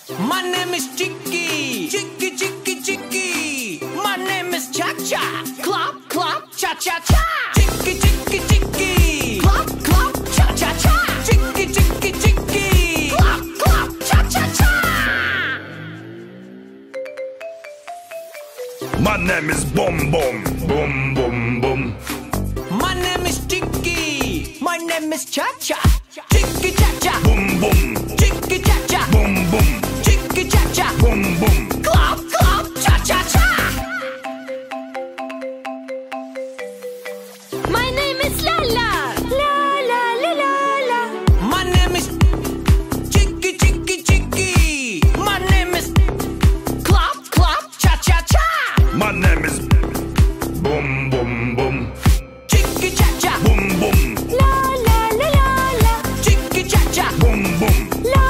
My name is Chicky. Chicky, chicky, chicky. My name is Cha-Cha. Clap, clap, cha-cha-cha. Chicky, chicky, chicky. Clap, clap, cha-cha-cha. Chicky, chicky, chicky. Clap, clap, cha-cha-cha. My name is Boom Boom. Boom Boom Boom. My name is Chicky. My name is Cha-Cha. Chicky, cha-cha. Boom Boom. Chicky, cha-cha. Boom Boom. Chicky, cha-cha. Boom Boom. Clap, clap, cha-cha-cha. My name is Lala. La la la la la. My name is Chicky, chicky, chicky. My name is Clap, clap, cha-cha-cha. My name is Boom Boom Boom. Chicky, cha-cha. Boom Boom. La la la la la. Chicky, cha-cha. Boom Boom. La